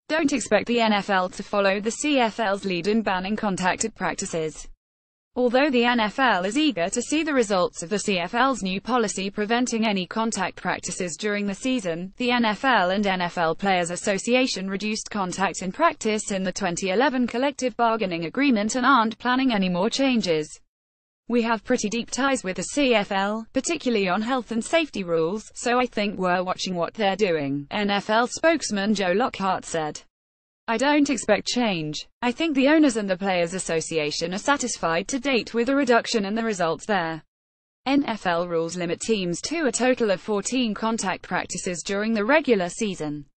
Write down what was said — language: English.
don't expect the NFL to follow the CFL's lead in banning contacted practices. Although the NFL is eager to see the results of the CFL's new policy preventing any contact practices during the season, the NFL and NFL Players Association reduced contact in practice in the 2011 collective bargaining agreement and aren't planning any more changes. We have pretty deep ties with the CFL, particularly on health and safety rules, so I think we're watching what they're doing, NFL spokesman Joe Lockhart said. I don't expect change. I think the owners and the Players Association are satisfied to date with the reduction and the results there. NFL rules limit teams to a total of 14 contact practices during the regular season.